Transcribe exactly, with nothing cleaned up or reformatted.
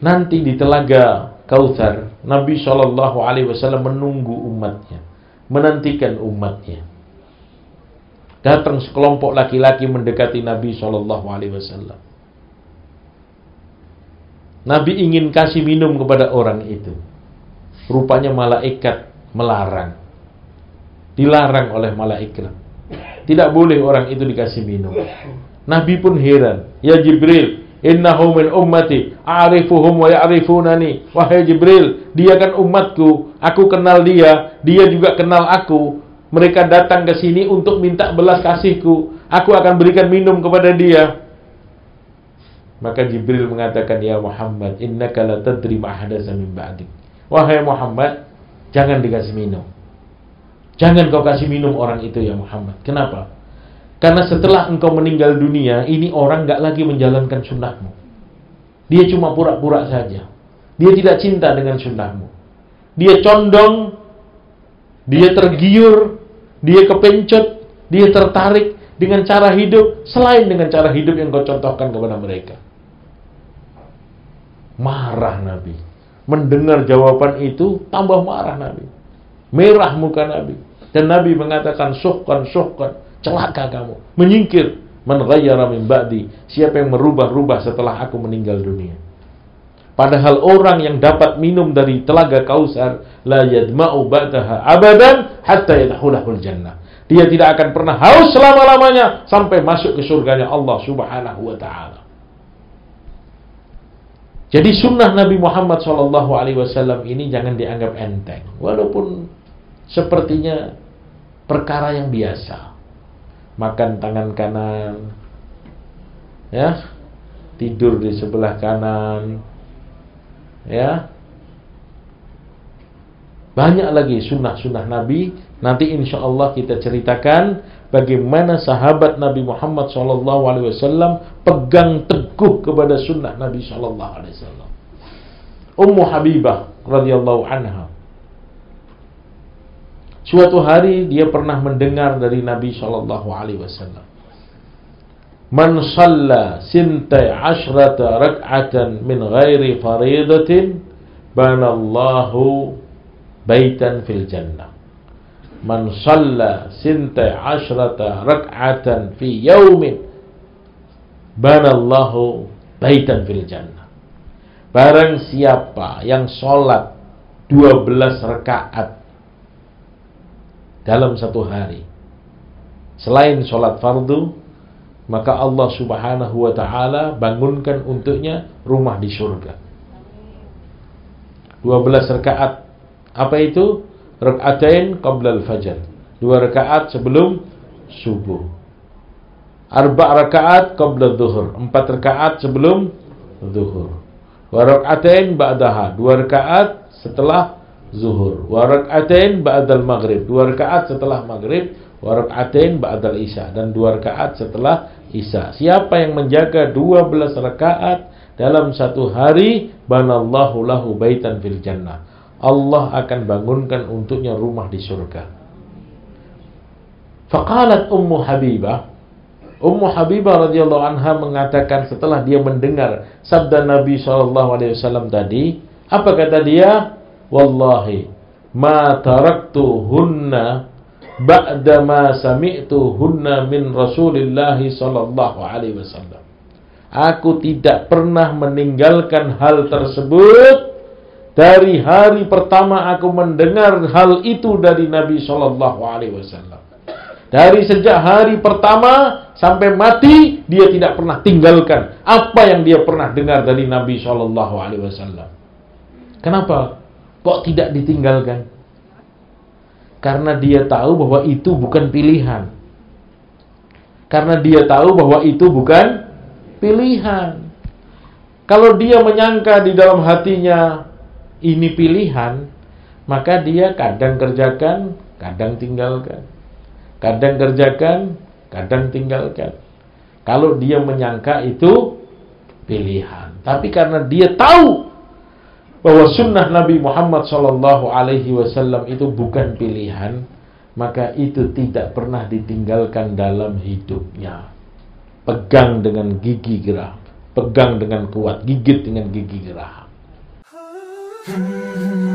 nanti di telaga Kautsar, Nabi shallallahu alaihi wasallam menunggu umatnya, menantikan umatnya. Datang sekelompok laki-laki mendekati Nabi shallallahu alaihi wasallam. Nabi ingin kasih minum kepada orang itu. Rupanya malaikat melarang. Dilarang oleh malaikat. Tidak boleh orang itu dikasih minum. Nabi pun heran. Ya Jibril, innahu min ummati, a'rifuhum wa ya'rifunani. Wahai Jibril, dia kan umatku, aku kenal dia, dia juga kenal aku. Mereka datang ke sini untuk minta belas kasihku. Aku akan berikan minum kepada dia. Maka Jibril mengatakan, ya Muhammad, innaka la tadri ma ahdatsa min ba'dik. Wahai Muhammad, jangan dikasih minum. Jangan kau kasih minum orang itu ya Muhammad. Kenapa? Karena setelah engkau meninggal dunia, ini orang gak lagi menjalankan sunnahmu. Dia cuma pura-pura saja. Dia tidak cinta dengan sunnahmu. Dia condong, dia tergiur, dia kepencut, dia tertarik dengan cara hidup selain dengan cara hidup yang kau contohkan kepada mereka. Marah Nabi. Mendengar jawaban itu, tambah marah Nabi. Merah muka Nabi. Dan Nabi mengatakan, suhkan, suhkan. Celaka kamu, menyingkir. Man ghayyara min ba'di, siapa yang merubah-rubah setelah aku meninggal dunia. Padahal orang yang dapat minum dari telaga Kautsar, la yadma'u ba'daha abadan hatta yadkhulahul jannah. Dia tidak akan pernah haus selama-lamanya sampai masuk ke surganya Allah Subhanahu wa taala. Jadi sunnah Nabi Muhammad shallallahu alaihi wasallam ini jangan dianggap enteng, walaupun sepertinya perkara yang biasa. Makan tangan kanan, ya, tidur di sebelah kanan, ya, banyak lagi sunnah-sunnah Nabi. Nanti insya Allah kita ceritakan bagaimana sahabat Nabi Muhammad shallallahu alaihi wasallam pegang teguh kepada sunnah Nabi shallallahu alaihi wasallam. Ummu Habibah radhiyallahu anha, suatu hari dia pernah mendengar dari Nabi shallallahu alaihi wasallam, man shalla sintai ashrata rak'atan min ghairi faridatin banallahu baitan fil jannah. Man shalla sintai ashrata rak'atan fi yaumin banallahu baitan fil jannah. Barang siapa yang sholat dua belas rakaat dalam satu hari selain sholat fardu, maka Allah Subhanahu wa ta'ala bangunkan untuknya rumah di surga. dua belas rakaat. Apa itu? Rakaatain qabla al-fajr. Dua rakaat sebelum subuh. Arba' rakaat qabla dhuhur. Empat rakaat sebelum zuhur. Wa rakaatain ba'daha. Dua rakaat setelah zuhur. Wa rakaatain ba'dal maghrib. Dua rakaat setelah maghrib. Wa rakaatain ba'dal isya. Dan dua rakaat setelah isya. Siapa yang menjaga dua belas rakaat dalam satu hari, banallahu lahu baitan fil jannah. Allah akan bangunkan untuknya rumah di surga. Faqalat Ummu Habibah, Ummu Habibah radhiyallahu anha mengatakan setelah dia mendengar sabda Nabi shallallahu alaihi wasallam tadi, apa kata dia? Wallahi ma taraktuhunna ba'da ma sami'tuhunna min Rasulillah sallallahu alaihi wasallam. Aku tidak pernah meninggalkan hal tersebut dari hari pertama aku mendengar hal itu dari Nabi sallallahu alaihi wasallam. Dari sejak hari pertama sampai mati, dia tidak pernah tinggalkan apa yang dia pernah dengar dari Nabi shallallahu alaihi wasallam. Kenapa kok tidak ditinggalkan? Karena dia tahu bahwa itu bukan pilihan. Karena dia tahu bahwa itu bukan pilihan. Kalau dia menyangka di dalam hatinya ini pilihan, maka dia kadang kerjakan, kadang tinggalkan. Kadang kerjakan, kadang tinggalkan. Kalau dia menyangka itu pilihan. Tapi karena dia tahu bahwa sunnah Nabi Muhammad shallallahu alaihi wasallam itu bukan pilihan, maka itu tidak pernah ditinggalkan dalam hidupnya. Pegang dengan gigi geraham, pegang dengan kuat, gigit dengan gigi geraham. Hmm.